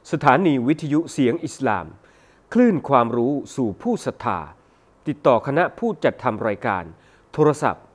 สถานีวิทยุเสียงอิสลามคลื่นความรู้สู่ผู้ศรัทธาติดต่อคณะผู้จัดทำรายการโทรศัพท์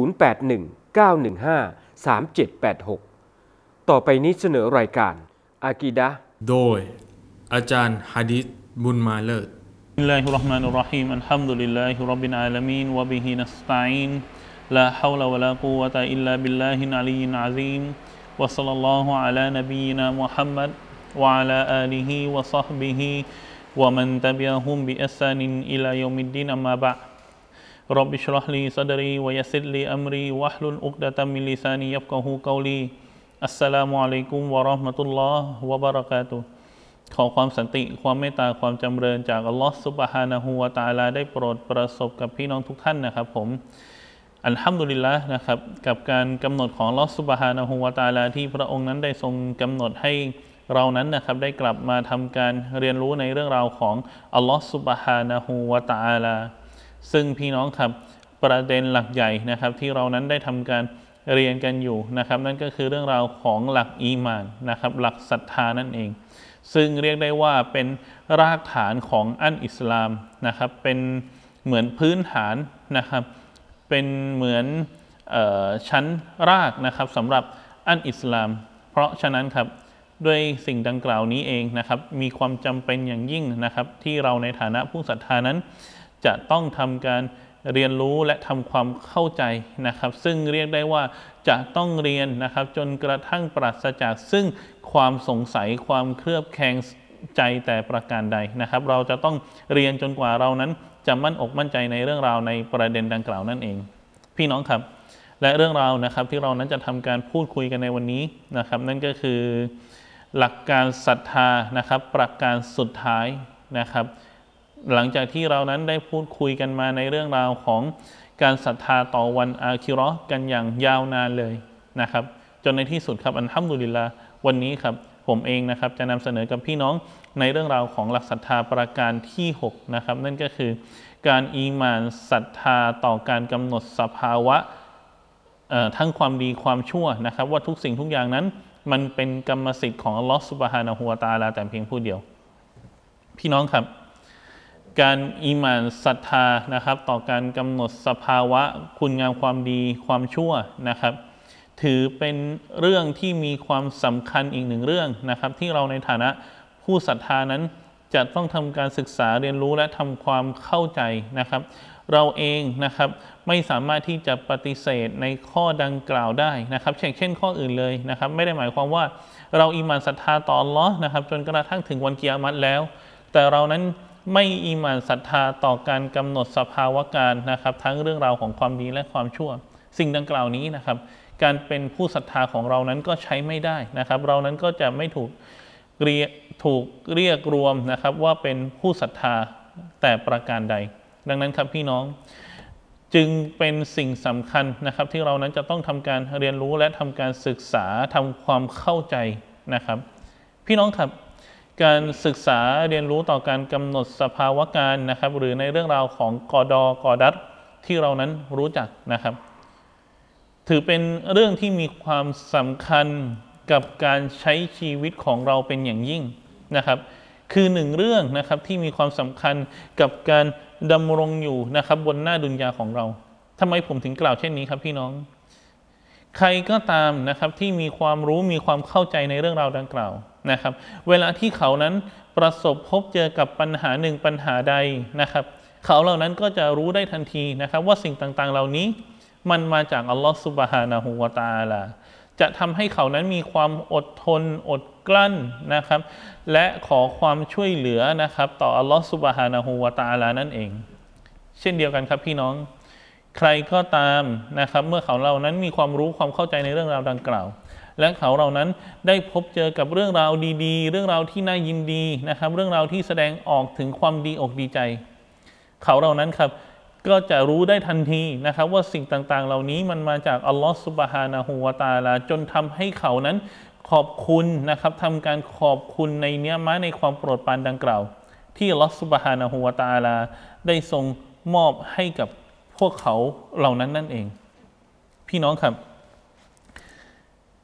0819153786ต่อไปนี้เสนอรายการอากีดะห์โดยอาจารย์หะดีษบุญมาเลิศบิสมิลลาฮิรเราะห์มานิรเราะฮีมอัลฮัมดุลิลลาฮิร็อบบิลอาละมีนวะบิฮินัสตะอีนลาฮาวละวะลากุวะตะอิลลาบิลลาฮิลอะลียิลอะซีมวะศ็อลลัลลอฮุอะลานะบียินามุฮัมมัดวะอะลาอาลิฮิวะศ็อฮบิฮิวะมันตะบิอะฮุมบิอิห์ซานินอิลายอมิดดีนอัมมาบะอ์ร็อบบิชเราะห์ลีซัดรีวะยัสซิรลีอัมรีวะฮลุลอุกดะตัมมินลิซานียัฟกะฮูกอลีอัสสลามุอะลัยกุมวะเราะห์มะตุลลอฮ์วะบะเราะกาตุฮ์ขอความสันติความเมตตาความจำเริญจากอัลลอฮฺซุบฮานะฮูวะตะอาลาได้โปรดประสบกับพี่น้องทุกท่านนะครับผมอัลฮัมดุลิลละห์นะครับกับการกำหนดของอัลลอฮฺซุบฮานะฮูวะตะอาลาที่พระองค์นั้นได้ทรงกำหนดให้เรานั้นนะครับได้กลับมาทำการเรียนรู้ในเรื่องราวของอัลลอฮฺซุบฮานะฮูวะตะอาลาซึ่งพี่น้องครับประเด็นหลักใหญ่นะครับที่เรานั้นได้ทำการเรียนกันอยู่นะครับนั่นก็คือเรื่องราวของหลักอีหม่านนะครับหลักศรัทธานั่นเองซึ่งเรียกได้ว่าเป็นรากฐานของอันอิสลามนะครับเป็นเหมือนพื้นฐานนะครับเป็นเหมือนชั้นรากนะครับสำหรับอันอิสลามเพราะฉะนั้นครับด้วยสิ่งดังกล่าวนี้เองนะครับมีความจำเป็นอย่างยิ่งนะครับที่เราในฐานะผู้ศรัทธานั้นจะต้องทำการเรียนรู้และทำความเข้าใจนะครับซึ่งเรียกได้ว่าจะต้องเรียนนะครับจนกระทั่งปราศจากซึ่งความสงสัยความเคลือบแคลงใจแต่ประการใดนะครับเราจะต้องเรียนจนกว่าเรานั้นจะมั่นอกมั่นใจในเรื่องราวในประเด็นดังกล่าวนั่นเองพี่น้องครับและเรื่องราวนะครับที่เรานั้นจะทำการพูดคุยกันในวันนี้นะครับนั่นก็คือหลักการศรัทธานะครับประการสุดท้ายนะครับหลังจากที่เรานั้นได้พูดคุยกันมาในเรื่องราวของการศรัทธาต่อวันอาคิเราะห์กันอย่างยาวนานเลยนะครับจนในที่สุดครับอัลฮัมดุลิลลาห์วันนี้ครับผมเองนะครับจะนำเสนอกับพี่น้องในเรื่องราวของหลักศรัทธาประการที่6นะครับนั่นก็คือการอีหม่านศรัทธาต่อการกำหนดสภาวะทั้งความดีความชั่วนะครับว่าทุกสิ่งทุกอย่างนั้นมันเป็นกรรมสิทธิ์ของอัลลอฮฺซุบฮานะฮูวะตะอาลาแต่เพียงผู้เดียวพี่น้องครับการอีหม่านศรัทธานะครับต่อการกำหนดสภาวะคุณงามความดีความชั่วนะครับถือเป็นเรื่องที่มีความสำคัญอีกหนึ่งเรื่องนะครับที่เราในฐานะผู้ศรัทธานั้นจะต้องทำการศึกษาเรียนรู้และทำความเข้าใจนะครับเราเองนะครับไม่สามารถที่จะปฏิเสธในข้อดังกล่าวได้นะครับเช่นข้ออื่นเลยนะครับไม่ได้หมายความว่าเราอีหม่านศรัทธาต่ออัลเลาะห์นะครับจนกระทั่งถึงวันกิยามะฮ์แล้วแต่เรานั้นไม่อีหม่านศรัทธาต่อการกำหนดสภาวะการนะครับทั้งเรื่องราวของความดีและความชั่วสิ่งดังกล่าวนี้นะครับการเป็นผู้ศรัทธาของเรานั้นก็ใช้ไม่ได้นะครับเรานั้นก็จะไม่ถูกเรียกรวมนะครับว่าเป็นผู้ศรัทธาแต่ประการใดดังนั้นครับพี่น้องจึงเป็นสิ่งสำคัญนะครับที่เรานั้นจะต้องทำการเรียนรู้และทำการศึกษาทำความเข้าใจนะครับพี่น้องครับการศึกษาเรียนรู้ต่อการกำหนดสภาวะการนะครับหรือในเรื่องราวของกอดัรที่เรานั้นรู้จักนะครับถือเป็นเรื่องที่มีความสำคัญกับการใช้ชีวิตของเราเป็นอย่างยิ่งนะครับคือหนึ่งเรื่องนะครับที่มีความสำคัญกับการดำรงอยู่นะครับบนหน้าดุนยาของเราทำไมผมถึงกล่าวเช่นนี้ครับพี่น้องใครก็ตามนะครับที่มีความรู้มีความเข้าใจในเรื่องราวดังกล่าวนะครับเวลาที่เขานั้นประสบพบเจอกับปัญหาหนึ่งปัญหาใดนะครับเขาเหล่านั้นก็จะรู้ได้ทันทีนะครับว่าสิ่งต่างๆเหล่านี้มันมาจากอัลลอฮฺซุบฮานะฮูวะตะอาลาจะทำให้เขานั้นมีความอดทนอดกลั้นนะครับและขอความช่วยเหลือนะครับต่ออัลลอฮฺซุบฮานะฮูวะตะอาลานั่นเองเช่นเดียวกันครับพี่น้องใครก็ตามนะครับเมื่อเขาเหล่านั้นมีความรู้ความเข้าใจในเรื่องราวดังกล่าวและเขาเหล่านั้นได้พบเจอกับเรื่องราวดีๆเรื่องราวที่น่ายินดีนะครับเรื่องราวที่แสดงออกถึงความดีอกดีใจเขาเหล่านั้นครับก็จะรู้ได้ทันทีนะครับว่าสิ่งต่างๆเหล่านี้มันมาจากอัลลอฮฺซุบฮานะฮูวะตะอาลาจนทำให้เขานั้นขอบคุณนะครับทำการขอบคุณในเนื้อมะในความโปรดปรานดังกล่าวที่อัลลอฮฺซุบฮานะฮูวะตะอาลาได้ทรงมอบให้กับพวกเขาเหล่านั้นนั่นเองพี่น้องครับ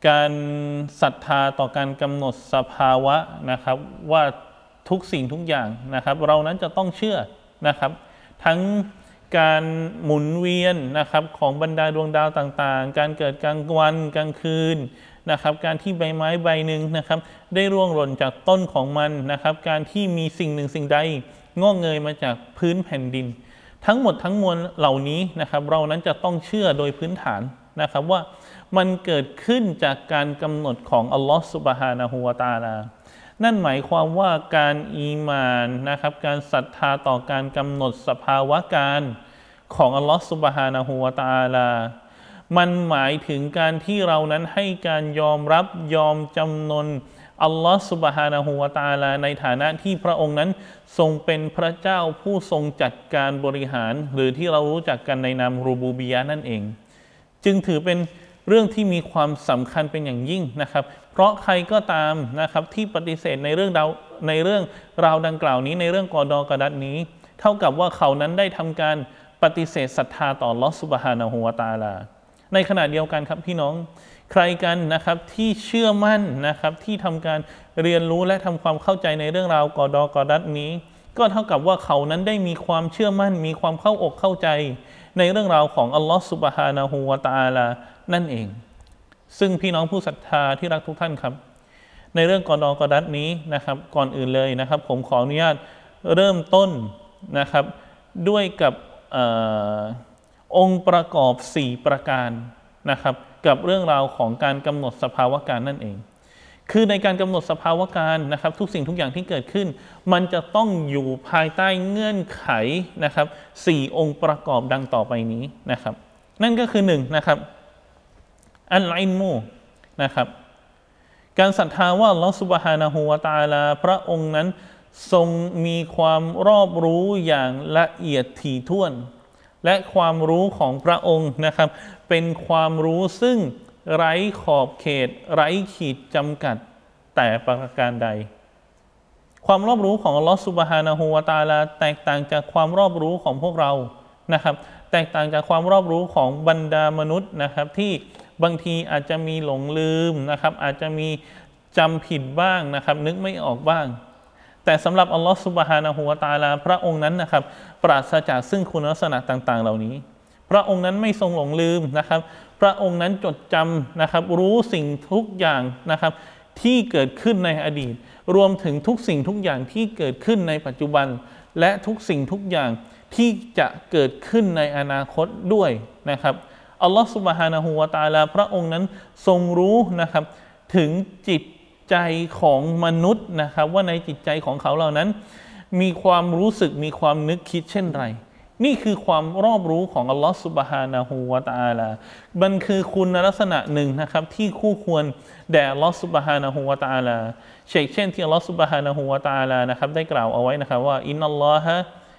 การศรัทธาต่อการกำหนดสภาวะนะครับว่าทุกสิ่งทุกอย่างนะครับเรานั้นจะต้องเชื่อนะครับทั้งการหมุนเวียนนะครับของบรรดาดวงดาวต่างๆการเกิดกลางวันกลางคืนนะครับการที่ใบไม้ใบหนึ่งนะครับได้ร่วงหล่นจากต้นของมันนะครับการที่มีสิ่งหนึ่งสิ่งใดงอกเงยมาจากพื้นแผ่นดินทั้งหมดทั้งมวลเหล่านี้นะครับเรานั้นจะต้องเชื่อโดยพื้นฐานนะครับว่ามันเกิดขึ้นจากการกำหนดของอัลลอฮฺซุบฮานะฮูวะตะอาลานั่นหมายความว่าการอีหม่านนะครับการศรัทธาต่อการกำหนดสภาวะการของอัลลอฮฺซุบฮานะฮูวะตะอาลามันหมายถึงการที่เรานั้นให้การยอมรับยอมจำนนอัลลอฮฺซุบฮานะฮูวะตะอาลาในฐานะที่พระองค์นั้นทรงเป็นพระเจ้าผู้ทรงจัดการบริหารหรือที่เรารู้จักกันในนามรูบูบิยะห์นั่นเองจึงถือเป็นเรื่องที่มีความสำคัญเป็นอย่างยิ่งนะครับเพราะใครก็ตามนะครับที่ปฏิเสธในเรื่องราวดังกล่าวนี้ในเรื่องกอฎอกะดัรนี้เท่ากับว่าเขานั้นได้ทำการปฏิเสธศรัทธาต่ออัลเลาะห์ซุบฮานะฮูวะตะอาลาในขณะเดียวกันครับพี่น้องใครกันนะครับที่เชื่อมั่นนะครับที่ทำการเรียนรู้และทำความเข้าใจในเรื่องราวกอฎอกะดัรนี้ก็เท่ากับว่าเขานั้นได้มีความเชื่อมั่นมีความเข้าอกเข้าใจในเรื่องราวของอัลลอฮฺซุบฮานะฮูวะตะอาลานั่นเองซึ่งพี่น้องผู้ศรัทธาที่รักทุกท่านครับในเรื่องกอฎอกะดัรนี้นะครับก่อนอื่นเลยนะครับผมขออนุญาตเริ่มต้นนะครับด้วยกับองค์ประกอบ4ประการนะครับกับเรื่องราวของการกำหนดสภาวะการนั่นเองคือในการกำหนดสภาวะการนะครับทุกสิ่งทุกอย่างที่เกิดขึ้นมันจะต้องอยู่ภายใต้เงื่อนไขนะครับ4องค์ประกอบดังต่อไปนี้นะครับนั่นก็คือ1นะครับอัลอิลมูนะครับการศรัทธาว่าอัลเลาะห์ซุบฮานะฮูวะตะอาลาพระองค์นั้นทรงมีความรอบรู้อย่างละเอียดถี่ถ้วนและความรู้ของพระองค์นะครับเป็นความรู้ซึ่งไร้ขอบเขตไร้ขีดจำกัดแต่ประการใดความรอบรู้ของอัลเลาะห์ซุบฮานะฮูวะตะอาลาแตกต่างจากความรอบรู้ของพวกเรานะครับแตกต่างจากความรอบรู้ของบรรดามนุษย์นะครับที่บางทีอาจจะมีหลงลืมนะครับอาจจะมีจำผิดบ้างนะครับนึกไม่ออกบ้างแต่สำหรับอัลลอฮฺซุบฮานะฮูวะตะอาลาพระองค์นั้นนะครับปราศจากซึ่งคุณลักษณะต่างๆเหล่านี้พระองค์นั้นไม่ทรงหลงลืมนะครับพระองค์นั้นจดจำนะครับรู้สิ่งทุกอย่างนะครับที่เกิดขึ้นในอดีตรวมถึงทุกสิ่งทุกอย่างที่เกิดขึ้นในปัจจุบันและทุกสิ่งทุกอย่างที่จะเกิดขึ้นในอนาคตด้วยนะครับอัลลอฮฺซุบฮานะฮูวะตะอาลาพระองค์นั้นทรงรู้นะครับถึงจิตใจของมนุษย์นะครับว่าในจิตใจของเขาเหล่านั้นมีความรู้สึกมีความนึกคิดเช่นไรนี่คือความรอบรู้ของอัลลอฮฺซุบฮานะฮูวะตะอาลามันคือคุณลักษณะหนึ่งนะครับที่คู่ควรแด่อัลลอฮฺซุบฮานะฮูวะตะอาลาเช่นที่อัลลอฮฺซุบฮานะฮูวะตะอาลานะครับได้กล่าวเอาไว้นะครับว่าอินนัลลอฮะ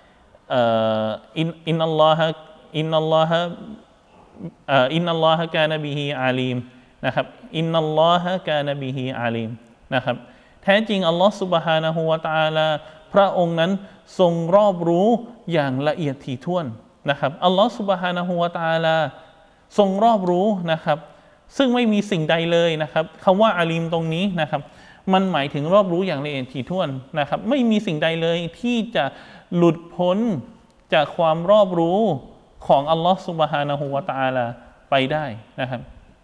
อินนัลลอฮะอินนัลลอฮะอินนัลลอฮะกานะบิฮิอาลีมนะครับอินนัลลอฮะกานะบิฮิอาลีมนะครับแท้จริงอัลลอฮฺซุบฮานะฮูวะตะอาลาพระองค์นั้นทรงรอบรู้อย่างละเอียดถี่ถ้วนนะครับอัลลอฮฺซุบฮานะฮูวะตะอาลาทรงรอบรู้นะครับซึ่งไม่มีสิ่งใดเลยนะครับคำว่าอาลีมตรงนี้นะครับมันหมายถึงรอบรู้อย่างละเอียดถี่ถ้วนนะครับไม่มีสิ่งใดเลยที่จะหลุดพ้นจากความรอบรู้ของอัลลอฮฺซุบฮานะฮูวะตะอาลาไปได้นะครับ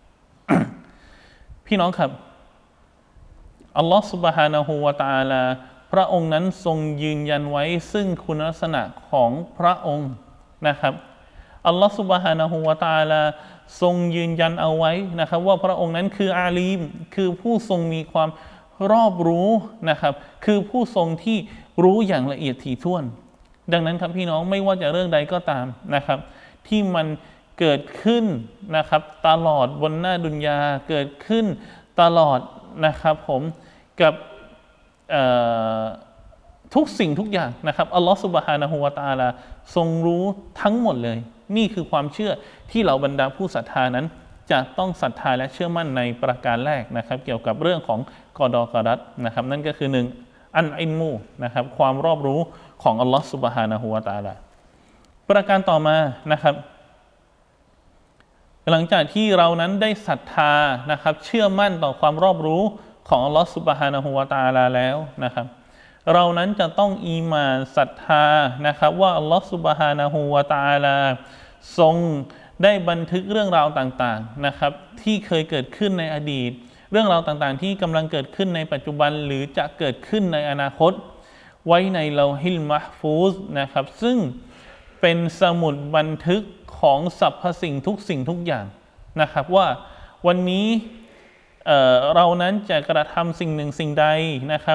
พี่น้องครับอัลลอฮฺซุบฮานะฮูวะตะอาลาพระองค์นั้นทรงยืนยันไว้ซึ่งคุณลักษณะของพระองค์นะครับอัลลอฮฺซุบฮานะฮูวะตะอาลาทรงยืนยันเอาไว้นะครับว่าพระองค์นั้นคืออาลีมคือผู้ทรงมีความรอบรู้นะครับคือผู้ทรงที่รู้อย่างละเอียดถี่ถ้วนดังนั้นครับพี่น้องไม่ว่าจะเรื่องใดก็ตามนะครับที่มันเกิดขึ้นนะครับตลอดบนหน้าดุนยาเกิดขึ้นตลอดนะครับผมกับทุกสิ่งทุกอย่างนะครับอัลลอฮฺซุบฮานะฮูวะตะอาลาทรงรู้ทั้งหมดเลยนี่คือความเชื่อที่เหล่าบรรดาผู้ศรัทธานั้นจะต้องศรัทธาและเชื่อมั่นในประการแรกนะครับเกี่ยวกับเรื่องของกอฎอกะดัรนะครับนั่นก็คือ1อันอิลมูนะครับความรอบรู้ของอัลลอฮฺซุบฮานะฮูวะตะอาลาประการต่อมานะครับหลังจากที่เรานั้นได้ศรัทธานะครับเชื่อมั่นต่อความรอบรู้ของอัลลอฮฺซุบฮานะฮูวะตะอาลาแล้วนะครับเรานั้นจะต้องอีหม่านศรัทธานะครับว่าอัลลอฮฺซุบฮานะฮูวะตะอาลาทรงได้บันทึกเรื่องราวต่างๆนะครับที่เคยเกิดขึ้นในอดีตเรื่องราวต่างๆที่กำลังเกิดขึ้นในปัจจุบันหรือจะเกิดขึ้นในอนาคตไว้ในลอฮิลมะห์ฟูซนะครับซึ่งเป็นสมุดบันทึกของสรรพสิ่งทุกสิ่งทุกอย่างนะครับว่าวันนี้เรานั้นจะกระทำสิ่งหนึ่งสิ่งใดนะครับ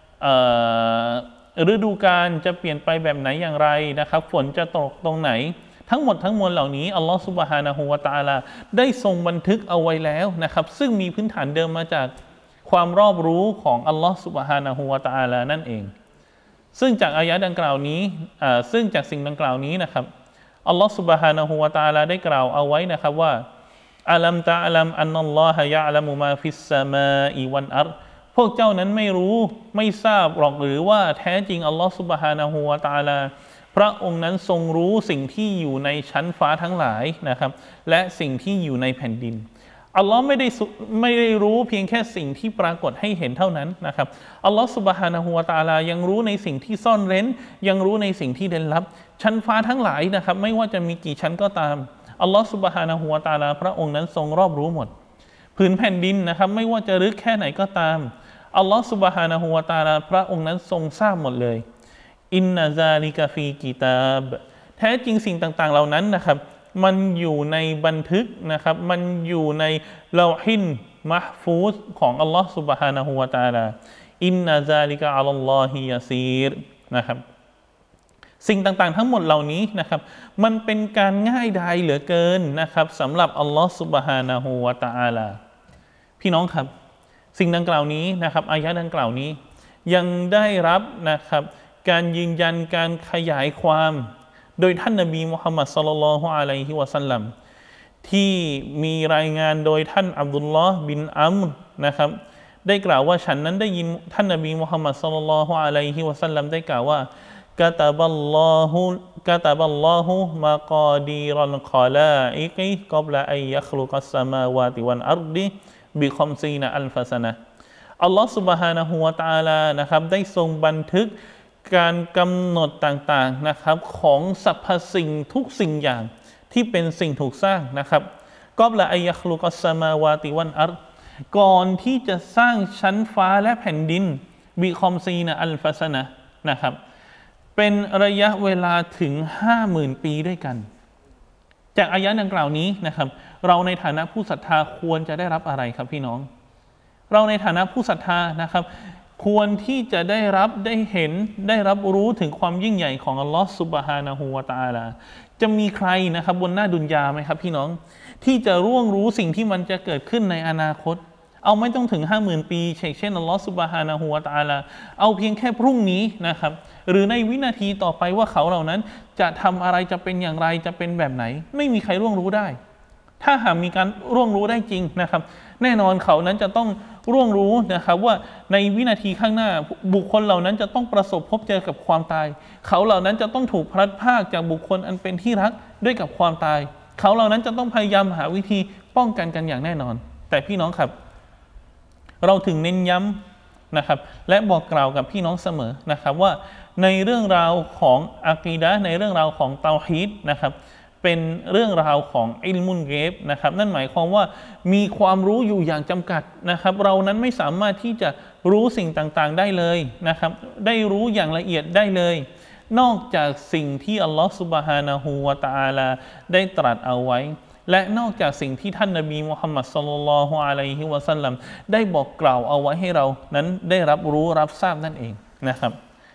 ฤดูกาลจะเปลี่ยนไปแบบไหนอย่างไรนะครับฝนจะตกตรงไหนทั้งหมดทั้งมวลเหล่านี้อัลลอฮฺซุบฮานะฮูวะตะอาลาได้ทรงบันทึกเอาไว้แล้วนะครับซึ่งมีพื้นฐานเดิมมาจากความรอบรู้ของอัลลอฮฺซุบฮานะฮูวะตะอาลานั่นเองซึ่งจากอายะดังกล่าวนี้ซึ่งจากสิ่งดังกล่าวนี้นะครับอัลลอฮฺซุบฮานะฮูวะตะอาลาได้กล่าวเอาไว้นะครับว่าอัลัมตะอัลัมอันนัลลอฮะยะอะลัมุมาฟิสสมาอิวัลอัรฎ์พวกเจ้านั้นไม่รู้ไม่ทราบหรอกหรือว่าแท้จริงอัลลอฮฺซุบฮานะฮูวะตะอาลาพระองค์นั้นทรงรู้สิ่งที่อยู่ในชั้นฟ้าทั้งหลายนะครับและสิ่งที่อยู่ในแผ่นดินอัลลอฮ์ไม่ได้รู้เพียงแค่สิ่งที่ปรากฏให้เห็นเท่านั้นนะครับอัลลอฮ์ซุบฮานะฮูวะตะอาลายังรู้ในสิ่งที่ซ่อนเร้นยังรู้ในสิ่งที่เร้นลับชั้นฟ้าทั้งหลายนะครับไม่ว่าจะมีกี่ชั้นก็ตามอัลลอฮ์ซุบฮานะฮูวะตะอาลาพระองค์นั้นทรงรอบรู้หมดผืนแผ่นดินนะครับไม่ว่าจะลึกแค่ไหนก็ตามอัลลอฮ์ซุบฮานะฮูวะตะอาลาพระองค์นั้นทรงทราบหมดเลยอินนาซาลิกะฟีกิตาบแท้จริงสิ่งต่างๆเหล่านั้นนะครับมันอยู่ในบันทึกนะครับมันอยู่ในลอฮิลมะห์ฟูซของอัลลอฮ์ซุบฮานะฮูวะตะอาลาอินนาซาลิกะอัลลอฮิยะซีรนะครับสิ่งต่างๆทั้งหมดเหล่านี้นะครับมันเป็นการง่ายดายเหลือเกินนะครับสำหรับอัลลอฮ์ซุบฮานะฮูวะตะอาลาพี่น้องครับสิ่งดังกล่าวนี้นะครับอายะห์ดังกล่าวนี้ยังได้รับนะครับการยืนยันการขยายความโดยท่านนบีมุฮัมมัดศ็อลลัลลอฮุอะลัยฮิวะซัลลัมที่มีรายงานโดยท่านอับดุลลอฮ์บินอัมรนะครับได้กล่าวว่าฉันนั้นได้ยินท่านนบีมุฮัมมัดศ็อลลัลลอฮุอะลัยฮิวะซัลลัมได้กล่าวว่ากะตะบัลลอฮุมะกอดีรัลคอลาอิกกับละอัยยัคลุกัสสมาวาติวัลอัรฎิบิคอมซีนะอัลฟะซะนะอัลลอฮ์ซุบฮานะฮูวะตะอาลานะครับได้ทรงบันทึกการกำหนดต่างๆนะครับของสรรพสิ่งทุกสิ่งอย่างที่เป็นสิ่งถูกสร้างนะครับก็ละอัยยัคลุกัสสมาวาติวัลอัรฎ์ก่อนที่จะสร้างชั้นฟ้าและแผ่นดินบิคอมซีนะอัลฟะซะนะนะครับเป็นระยะเวลาถึง 50,000 ปีด้วยกันจากอายะห์ดังกล่าวนี้นะครับเราในฐานะผู้ศรัทธาควรจะได้รับอะไรครับพี่น้องเราในฐานะผู้ศรัทธานะครับควรที่จะได้รับได้เห็นได้รับรู้ถึงความยิ่งใหญ่ของอัลลอฮฺซุบฮานะฮูวะตะอาลาจะมีใครนะครับบนหน้าดุนยาไหมครับพี่น้องที่จะร่วงรู้สิ่งที่มันจะเกิดขึ้นในอนาคตเอาไม่ต้องถึง 50,000 ปีเช่นอัลลอฮฺซุบฮานะฮูวะตะอาลาเอาเพียงแค่พรุ่งนี้นะครับหรือในวินาทีต่อไปว่าเขาเหล่านั้นจะทำอะไรจะเป็นอย่างไรจะเป็นแบบไหนไม่มีใครร่วงรู้ได้ถ้าหากมีการร่วงรู้ได้จริงนะครับแน่นอนเขานั้นจะต้องร่วงรู้นะครับว่าในวินาทีข้างหน้าบุคคลเหล่านั้นจะต้องประสบพบเจอกับความตายเขาเหล่านั้นจะต้องถูกพลัดพรากจากบุคคลอันเป็นที่รักด้วยกับความตายเขาเหล่านั้นจะต้องพยายามหาวิธีป้องกันกันอย่างแน่นอนแต่พี่น้องครับเราถึงเน้นย้ำนะครับและบอกกล่าวกับพี่น้องเสมอนะครับว่าในเรื่องราวของอะกีดะห์ในเรื่องราวของเตาฮีดนะครับเป็นเรื่องราวของอิลมุนเกฟนะครับนั่นหมายความว่ามีความรู้อยู่อย่างจำกัดนะครับเรานั้นไม่สามารถที่จะรู้สิ่งต่างๆได้เลยนะครับได้รู้อย่างละเอียดได้เลยนอกจากสิ่งที่อัลลอฮฺซุบฮานะฮูวะตะอาลาได้ตรัสเอาไว้และนอกจากสิ่งที่ท่านนบีมุฮัมมัดศ็อลลัลลอฮุอะลัยฮิวะซัลลัมได้บอกกล่าวเอาไว้ให้เรานั้นได้รับรู้รับทราบนั่นเองนะครับ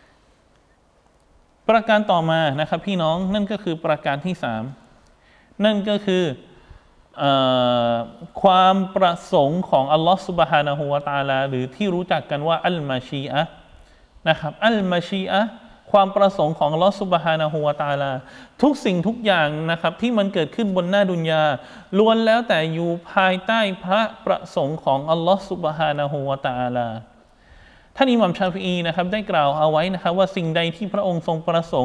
ประการต่อมานะครับพี่น้องนั่นก็คือประการที่3นั่นก็คือความประสงค์ของอัลลอฮฺซุบฮานะฮูวะตะอาลาหรือที่รู้จักกันว่าอัลมาชีอะห์นะครับอัลมาชีอะห์ความประสงค์ของอัลลอฮฺซุบฮานะฮูวะตะอาลาทุกสิ่งทุกอย่างนะครับที่มันเกิดขึ้นบนหน้าดุนยาล้วนแล้วแต่อยู่ภายใต้พระประสงค์ของอัลลอฮฺซุบฮานะฮูวะตะอาลาท่านอิหม่ามชาฟิอีนะครับได้กล่าวเอาไว้นะครับว่าสิ่งใดที่พระองค์ทรงประสงค์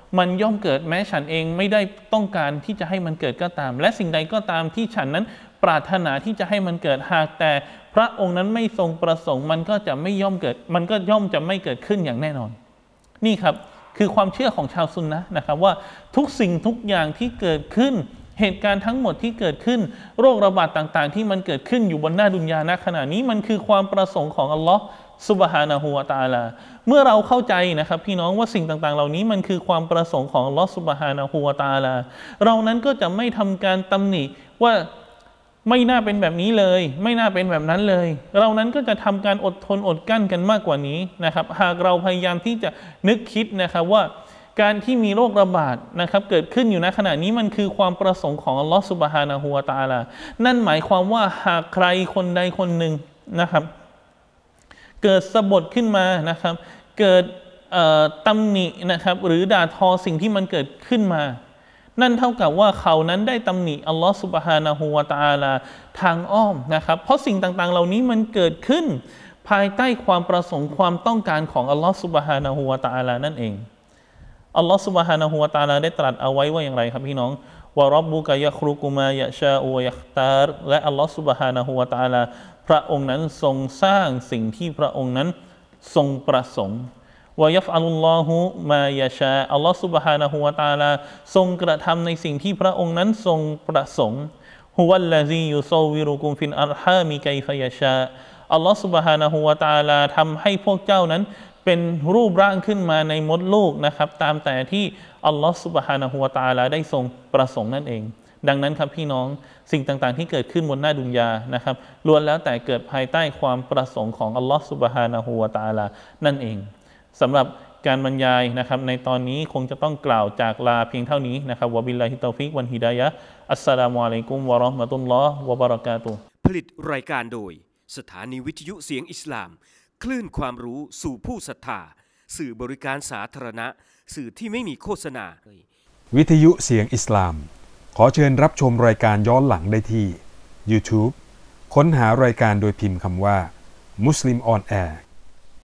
มันย่อมเกิดแม้ฉันเองไม่ได้ต้องการที่จะให้มันเกิดก็ตามและสิ่งใดก็ตามที่ฉันนั้นปรารถนาที่จะให้มันเกิดหากแต่พระองค์นั้นไม่ทรงประสงค์มันก็จะไม่ย่อมเกิดมันก็ย่อมจะไม่เกิดขึ้นอย่างแน่นอนนี่ครับคือความเชื่อของชาวซุนนะห์นะครับว่าทุกสิ่งทุกอย่างที่เกิดขึ้นเหตุการณ์ทั้งหมดที่เกิดขึ้นโรคระบาดต่างๆที่มันเกิดขึ้นอยู่บนหน้าดุนยาณขณะนี้มันคือความประสงค์ของอัลลอฮ์ซุบฮานะฮูวะตะอาลาเมื่อเราเข้าใจนะครับพี่น้องว่าสิ่งต่างๆเหล่านี้มันคือความประสงค์ของอัลลอฮ์ซุบฮานะฮูวะตะอาลาเรานั้นก็จะไม่ทำการตำหนิว่าไม่น่าเป็นแบบนี้เลยไม่น่าเป็นแบบนั้นเลยเรานั้นก็จะทำการอดทนอดกั้นกันมากกว่านี้นะครับหากเราพยายามที่จะนึกคิดนะครับว่าการที่มีโรคระบาดนะครับเกิดขึ้นอยู่ณขณะนี้มันคือความประสงค์ของอัลลอฮฺซุบฮานะฮูวะตะอาลานั่นหมายความว่าหากใครคนใดคนหนึ่งนะครับเกิดสะบดขึ้นมานะครับเกิดตำหนินะครับหรือด่าทอสิ่งที่มันเกิดขึ้นมานั่นเท่ากับว่าเขานั้นได้ตำหนิอัลลอฮฺซุบฮานะฮูวะตะอาลาทางอ้อมนะครับเพราะสิ่งต่างๆเหล่านี้มันเกิดขึ้นภายใต้ความประสงค์ความต้องการของอัลลอฮฺซุบฮานะฮูวะตะอาลานั่นเองอัลลอฮฺซุบฮานะฮูวะตะอาลาได้ตรัสเอาไว้ว่าอย่างไรครับพี่น้องวะร็อบบุกะยะครุกุมายะชาอูวะยัคตาร์และอัลลอฮฺซุบฮานะฮูวะตะอาลาพระองค์นั้นทรงสร้างสิ่งที่พระองค์นั้นทรงประสงค์วะยัฟอัลลอฮุมายะชาอัลลอฮฺซุบฮานะฮูวะตะอาลาทรงกระทำในสิ่งที่พระองค์นั้นทรงประสงค์ฮุวัลลซียุซอวิรุกุมฟินอัรฮามิกัยฟะยะชาอัลลอฮฺซุบฮานะฮูวะตะอาลาทำให้พวกเจ้านั้นเป็นรูปร่างขึ้นมาในมดลูกนะครับตามแต่ที่อัลลอฮฺซุบฮานะฮูวะตะอาลาได้ทรงประสงค์นั่นเองดังนั้นครับพี่น้องสิ่งต่างๆที่เกิดขึ้นบนหน้าดุนยานะครับล้วนแล้วแต่เกิดภายใต้ความประสงค์ของอัลลอฮฺซุบฮานะฮูวะตะอาลานั่นเองสำหรับการบรรยายนะครับในตอนนี้คงจะต้องกล่าวจากลาเพียงเท่านี้นะครับวะบิลลาฮิตตอฟิกวันฮิดายะฮ์อัสสลามุอะลัยกุมวะเราะห์มะตุลลอฮ์วะบะเราะกาตุฮ์ผลิตรายการโดยสถานีวิทยุเสียงอิสลามคลื่นความรู้สู่ผู้ศรัทธาสื่อบริการสาธารณะสื่อที่ไม่มีโฆษณาวิทยุเสียงอิสลามขอเชิญรับชมรายการย้อนหลังได้ที่ YouTube ค้นหารายการโดยพิมพ์คำว่า Muslim on Air